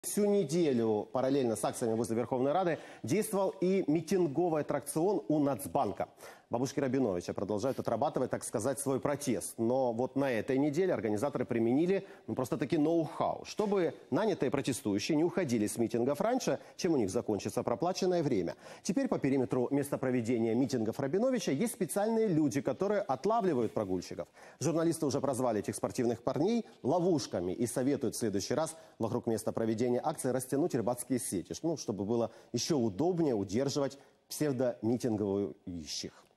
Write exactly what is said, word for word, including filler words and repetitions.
Всю неделю параллельно с акциями возле Верховной Рады действовал и митинговый аттракцион у Нацбанка. Бабушки Рабиновича продолжают отрабатывать, так сказать, свой протест. Но вот на этой неделе организаторы применили ну, просто-таки ноу-хау, чтобы нанятые протестующие не уходили с митингов раньше, чем у них закончится проплаченное время. Теперь по периметру места проведения митингов Рабиновича есть специальные люди, которые отлавливают прогульщиков. Журналисты уже прозвали этих спортивных парней ловушками и советуют в следующий раз вокруг места проведения акции растянуть рыбацкие сети, ну, чтобы было еще удобнее удерживать псевдомитинговых ищих.